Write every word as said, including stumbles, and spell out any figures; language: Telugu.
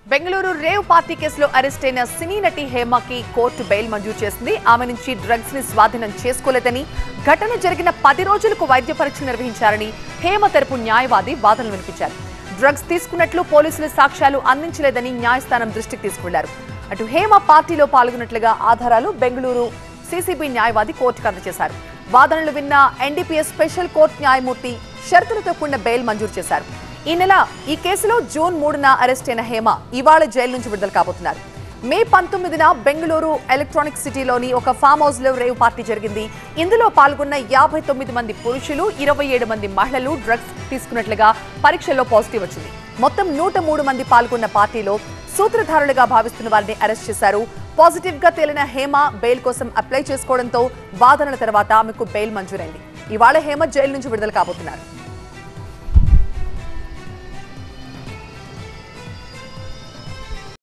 బెంగళూరు రేవ్ పార్టీ కేసులో అరెస్ట్ అయిన సినీ నటి హేమకి కోర్టు బెయిల్ మంజూరు చేసింది. ఆమె నుంచి డ్రగ్స్ ని స్వాధీనం చేసుకోలేదని, ఘటన జరిగిన పది రోజులకు వైద్య పరీక్షలు నిర్వహించారని హేమ తరపు న్యాయవాది వాదనలు వినిపించారు. డ్రగ్స్ తీసుకున్నట్లు పోలీసులు సాక్ష్యాలు అందించలేదని న్యాయస్థానం దృష్టికి తీసుకువెళ్లారు. అటు హేమ పార్టీలో పాల్గొన్నట్లుగా ఆధారాలు బెంగళూరు సీసీబీ న్యాయవాది కోర్టుకు అందజేశారు. వాదనలు విన్న ఎన్డీపీఎస్ స్పెషల్ కోర్టు న్యాయమూర్తి షరతులతో కూడిన బెయిల్ మంజూరు చేశారు. ఈ నెల ఈ కేసులో జూన్ మూడున అరెస్ట్ అయిన హేమ ఇవాళ జైలు నుంచి విడుదల కాబోతున్నారు. మే పంతొమ్మిదిన బెంగళూరు ఎలక్ట్రానిక్ సిటీలోని ఒక ఫామ్ హౌస్ లో రేవ్ పార్టీ జరిగింది. ఇందులో పాల్గొన్న యాభై తొమ్మిది మంది పురుషులు, ఇరవై ఏడు మంది మహిళలు డ్రగ్స్ తీసుకున్నట్లుగా పరీక్షల్లో పాజిటివ్ వచ్చింది. మొత్తం నూట మూడు మంది పాల్గొన్న పార్టీలో సూత్రధారులుగా భావిస్తున్న వారిని అరెస్ట్ చేశారు. పాజిటివ్ గా తేలిన హేమ బెయిల్ కోసం అప్లై చేసుకోవడంతో వాదనల తర్వాత ఆమెకు బెయిల్ మంజూరైంది. ఇవాళ హేమ జైలు నుంచి విడుదల కాబోతున్నారు.